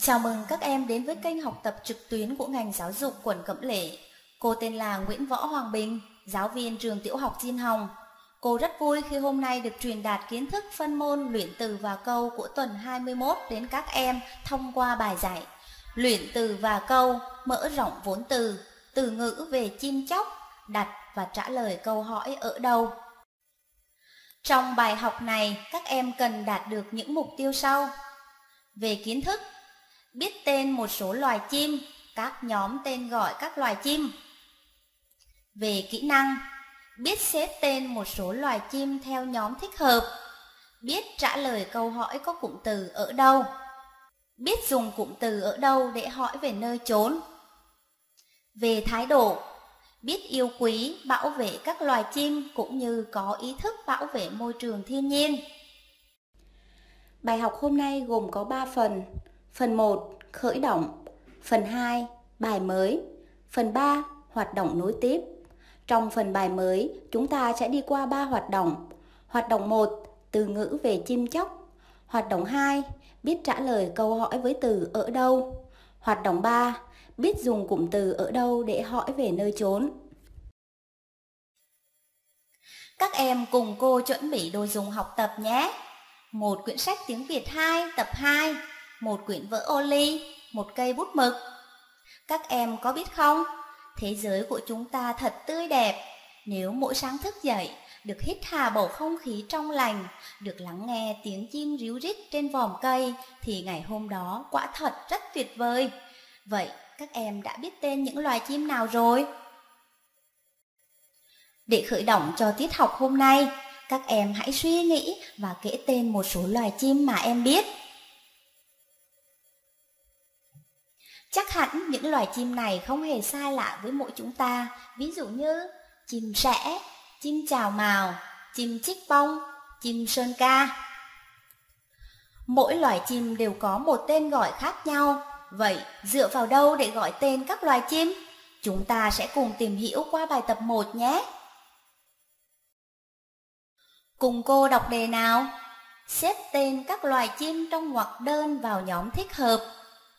Chào mừng các em đến với kênh học tập trực tuyến của ngành giáo dục quận Cẩm Lệ. Cô tên là Nguyễn Võ Hoàng Bình, giáo viên trường tiểu học Diên Hồng. Cô rất vui khi hôm nay được truyền đạt kiến thức phân môn luyện từ và câu của tuần 21 đến các em thông qua bài giải Luyện từ và câu, mở rộng vốn từ ngữ về chim chóc, đặt và trả lời câu hỏi ở đâu. Trong bài học này, các em cần đạt được những mục tiêu sau. Về kiến thức, biết tên một số loài chim, các nhóm tên gọi các loài chim. Về kỹ năng, biết xếp tên một số loài chim theo nhóm thích hợp, biết trả lời câu hỏi có cụm từ ở đâu, biết dùng cụm từ ở đâu để hỏi về nơi chốn. Về thái độ, biết yêu quý, bảo vệ các loài chim cũng như có ý thức bảo vệ môi trường thiên nhiên. Bài học hôm nay gồm có 3 phần. Phần 1, khởi động. Phần 2, bài mới. Phần 3, hoạt động nối tiếp. Trong phần bài mới, chúng ta sẽ đi qua 3 hoạt động. Hoạt động 1, từ ngữ về chim chóc. Hoạt động 2, biết trả lời câu hỏi với từ ở đâu. Hoạt động 3, biết dùng cụm từ ở đâu để hỏi về nơi chốn. Các em cùng cô chuẩn bị đồ dùng học tập nhé. Một quyển sách tiếng Việt 2 tập 2, một quyển vở ô ly, một cây bút mực. Các em có biết không, thế giới của chúng ta thật tươi đẹp. Nếu mỗi sáng thức dậy, được hít hà bầu không khí trong lành, được lắng nghe tiếng chim ríu rít trên vòm cây, thì ngày hôm đó quả thật rất tuyệt vời. Vậy các em đã biết tên những loài chim nào rồi? Để khởi động cho tiết học hôm nay, các em hãy suy nghĩ và kể tên một số loài chim mà em biết. Chắc hẳn những loài chim này không hề xa lạ với mỗi chúng ta, ví dụ như chim sẻ, chim chào mào, chim chích bông, chim sơn ca. Mỗi loài chim đều có một tên gọi khác nhau, vậy dựa vào đâu để gọi tên các loài chim? Chúng ta sẽ cùng tìm hiểu qua bài tập 1 nhé. Cùng cô đọc đề nào. Xếp tên các loài chim trong ngoặc đơn vào nhóm thích hợp.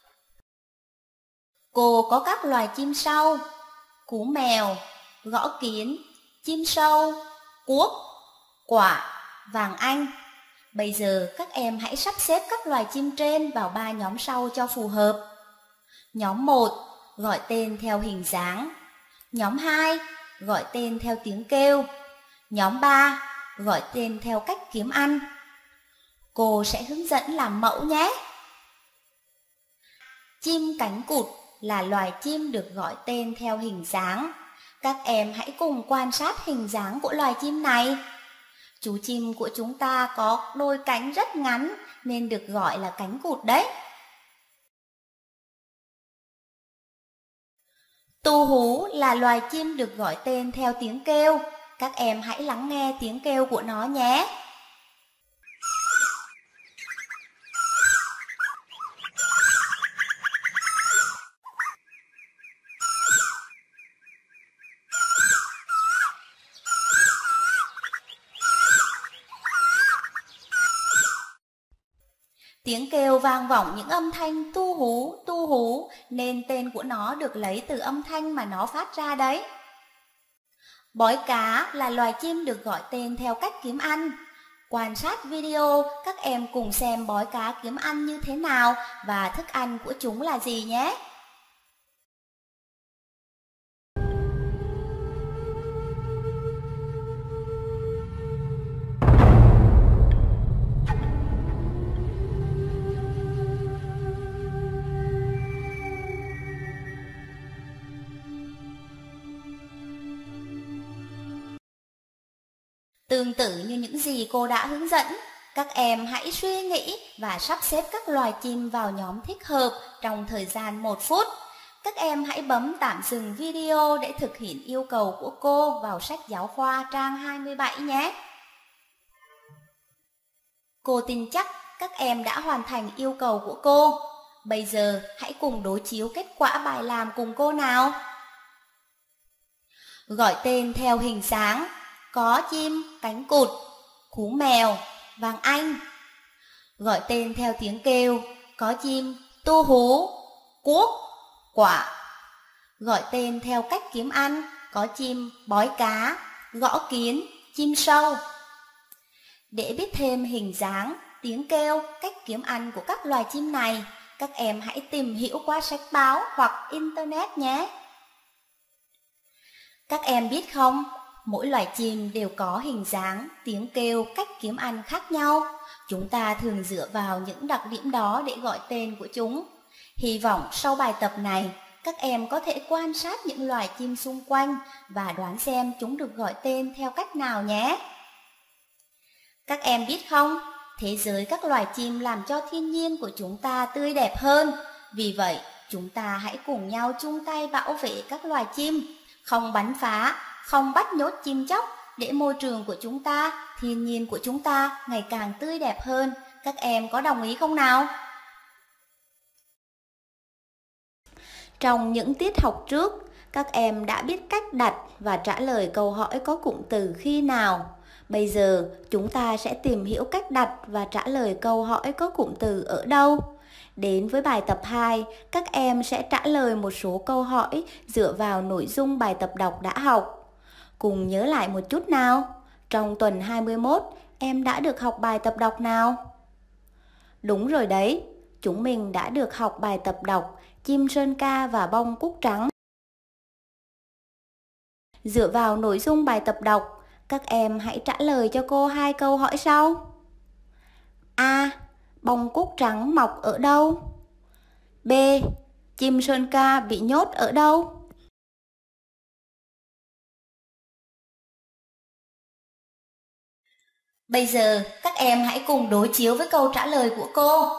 Cô có các loài chim sau: cú mèo, gõ kiến, chim sâu, cuốc, quả, vàng Anh. Bây giờ các em hãy sắp xếp các loài chim trên vào 3 nhóm sau cho phù hợp. Nhóm 1, gọi tên theo hình dáng. Nhóm 2, gọi tên theo tiếng kêu. Nhóm 3, gọi tên theo cách kiếm ăn. Cô sẽ hướng dẫn làm mẫu nhé. Chim cánh cụt là loài chim được gọi tên theo hình dáng. Các em hãy cùng quan sát hình dáng của loài chim này. Chú chim của chúng ta có đôi cánh rất ngắn nên được gọi là cánh cụt đấy. Tu hú là loài chim được gọi tên theo tiếng kêu. Các em hãy lắng nghe tiếng kêu của nó nhé. Tiếng kêu vang vọng những âm thanh tu hú nên tên của nó được lấy từ âm thanh mà nó phát ra đấy. Bói cá là loài chim được gọi tên theo cách kiếm ăn. Quan sát video, các em cùng xem bói cá kiếm ăn như thế nào và thức ăn của chúng là gì nhé. Tương tự như những gì cô đã hướng dẫn, các em hãy suy nghĩ và sắp xếp các loài chim vào nhóm thích hợp trong thời gian 1 phút. Các em hãy bấm tạm dừng video để thực hiện yêu cầu của cô vào sách giáo khoa trang 27 nhé. Cô tin chắc các em đã hoàn thành yêu cầu của cô. Bây giờ hãy cùng đối chiếu kết quả bài làm cùng cô nào. Gọi tên theo hình dáng. Có chim cánh cụt, cú mèo, vàng Anh. Gọi tên theo tiếng kêu. Có chim tu hú, cuốc, quả. Gọi tên theo cách kiếm ăn có chim bói cá, gõ kiến, chim sâu. Để biết thêm hình dáng, tiếng kêu, cách kiếm ăn của các loài chim này, các em hãy tìm hiểu qua sách báo hoặc Internet nhé. Các em biết không, mỗi loài chim đều có hình dáng, tiếng kêu, cách kiếm ăn khác nhau. Chúng ta thường dựa vào những đặc điểm đó để gọi tên của chúng. Hy vọng sau bài tập này, các em có thể quan sát những loài chim xung quanh và đoán xem chúng được gọi tên theo cách nào nhé. Các em biết không, thế giới các loài chim làm cho thiên nhiên của chúng ta tươi đẹp hơn. Vì vậy, chúng ta hãy cùng nhau chung tay bảo vệ các loài chim, không bắn phá, không bắt nhốt chim chóc để môi trường của chúng ta, thiên nhiên của chúng ta ngày càng tươi đẹp hơn. Các em có đồng ý không nào? Trong những tiết học trước, các em đã biết cách đặt và trả lời câu hỏi có cụm từ khi nào. Bây giờ, chúng ta sẽ tìm hiểu cách đặt và trả lời câu hỏi có cụm từ ở đâu. Đến với bài tập 2, các em sẽ trả lời một số câu hỏi dựa vào nội dung bài tập đọc đã học. Cùng nhớ lại một chút nào. Trong tuần 21, em đã được học bài tập đọc nào? Đúng rồi đấy, chúng mình đã được học bài tập đọc Chim sơn ca và bông cúc trắng. Dựa vào nội dung bài tập đọc, các em hãy trả lời cho cô 2 câu hỏi sau. A. Bông cúc trắng mọc ở đâu? B. Chim sơn ca bị nhốt ở đâu? Bây giờ các em hãy cùng đối chiếu với câu trả lời của cô.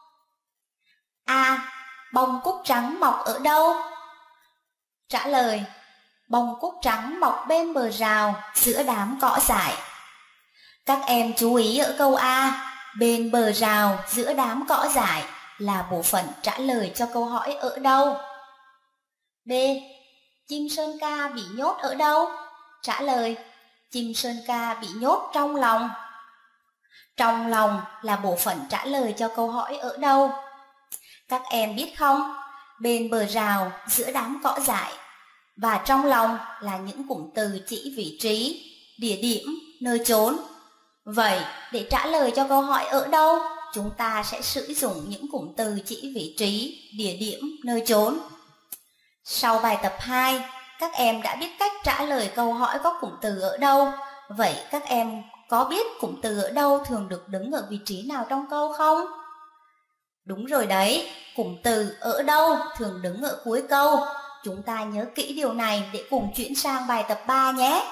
A. Bông cúc trắng mọc ở đâu? Trả lời: bông cúc trắng mọc bên bờ rào giữa đám cỏ dại. Các em chú ý ở câu A, bên bờ rào giữa đám cỏ dại là bộ phận trả lời cho câu hỏi ở đâu. B. Chim sơn ca bị nhốt ở đâu? Trả lời: chim sơn ca bị nhốt trong lòng. Trong lòng là bộ phận trả lời cho câu hỏi ở đâu. Các em biết không, bên bờ rào giữa đám cỏ dại và trong lòng là những cụm từ chỉ vị trí, địa điểm, nơi chốn. Vậy, để trả lời cho câu hỏi ở đâu, chúng ta sẽ sử dụng những cụm từ chỉ vị trí, địa điểm, nơi chốn. Sau bài tập 2, các em đã biết cách trả lời câu hỏi có cụm từ ở đâu. Vậy các em có biết cụm từ ở đâu thường được đứng ở vị trí nào trong câu không? Đúng rồi đấy, cụm từ ở đâu thường đứng ở cuối câu. Chúng ta nhớ kỹ điều này để cùng chuyển sang bài tập 3 nhé.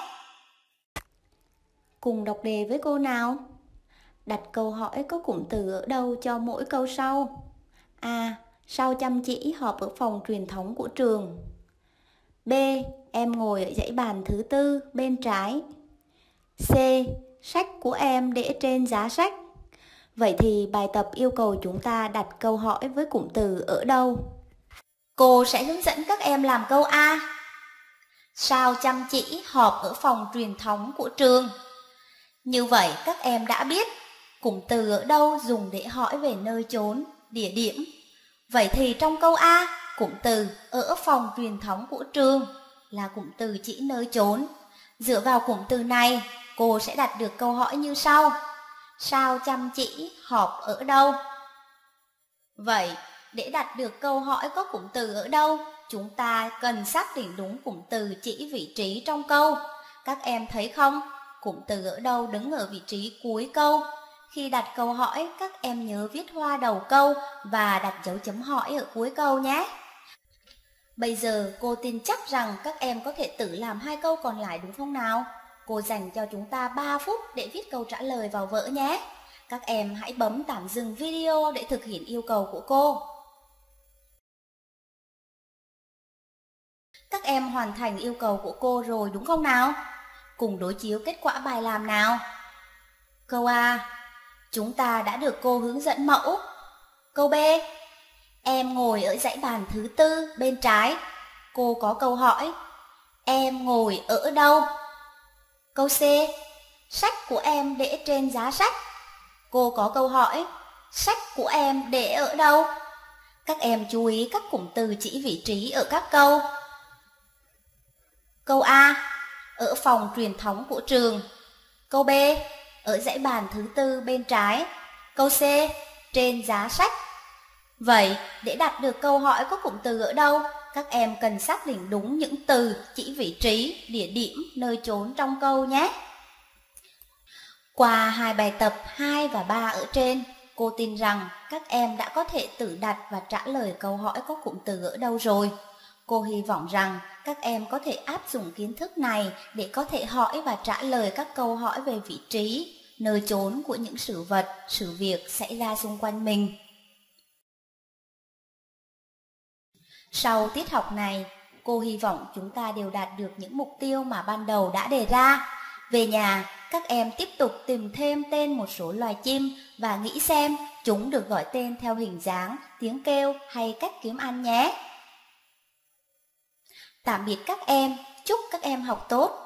Cùng đọc đề với cô nào. Đặt câu hỏi có cụm từ ở đâu cho mỗi câu sau. A. Sau chăm chỉ họp ở phòng truyền thống của trường. B. Em ngồi ở dãy bàn thứ 4 bên trái. C. Sách của em để trên giá sách. Vậy thì bài tập yêu cầu chúng ta đặt câu hỏi với cụm từ ở đâu. Cô sẽ hướng dẫn các em làm câu A. Sao chăm chỉ họp ở phòng truyền thống của trường. Như vậy các em đã biết cụm từ ở đâu dùng để hỏi về nơi chốn, địa điểm. Vậy thì trong câu A, cụm từ ở phòng truyền thống của trường là cụm từ chỉ nơi chốn. Dựa vào cụm từ này, cô sẽ đặt được câu hỏi như sau. Sao chăm chỉ họp ở đâu? Vậy, để đặt được câu hỏi có cụm từ ở đâu, chúng ta cần xác định đúng cụm từ chỉ vị trí trong câu. Các em thấy không? Cụm từ ở đâu đứng ở vị trí cuối câu. Khi đặt câu hỏi, các em nhớ viết hoa đầu câu và đặt dấu chấm hỏi ở cuối câu nhé. Bây giờ cô tin chắc rằng các em có thể tự làm 2 câu còn lại đúng không nào? Cô dành cho chúng ta 3 phút để viết câu trả lời vào vở nhé. Các em hãy bấm tạm dừng video để thực hiện yêu cầu của cô. Các em hoàn thành yêu cầu của cô rồi đúng không nào? Cùng đối chiếu kết quả bài làm nào. Câu A. Chúng ta đã được cô hướng dẫn mẫu. Câu B. Em ngồi ở dãy bàn thứ 4 bên trái. Cô có câu hỏi. Em ngồi ở đâu? Câu C. Sách của em để trên giá sách. Cô có câu hỏi. Sách của em để ở đâu? Các em chú ý các cụm từ chỉ vị trí ở các câu. Câu A, ở phòng truyền thống của trường. Câu B, ở dãy bàn thứ tư bên trái. Câu C, trên giá sách. Vậy, để đặt được câu hỏi có cụm từ ở đâu, các em cần xác định đúng những từ chỉ vị trí, địa điểm, nơi chốn trong câu nhé. Qua hai bài tập 2 và 3 ở trên, cô tin rằng các em đã có thể tự đặt và trả lời câu hỏi có cụm từ ở đâu rồi. Cô hy vọng rằng các em có thể áp dụng kiến thức này để có thể hỏi và trả lời các câu hỏi về vị trí, nơi chốn của những sự vật, sự việc xảy ra xung quanh mình. Sau tiết học này, cô hy vọng chúng ta đều đạt được những mục tiêu mà ban đầu đã đề ra. Về nhà, các em tiếp tục tìm thêm tên một số loài chim và nghĩ xem chúng được gọi tên theo hình dáng, tiếng kêu hay cách kiếm ăn nhé. Tạm biệt các em, chúc các em học tốt.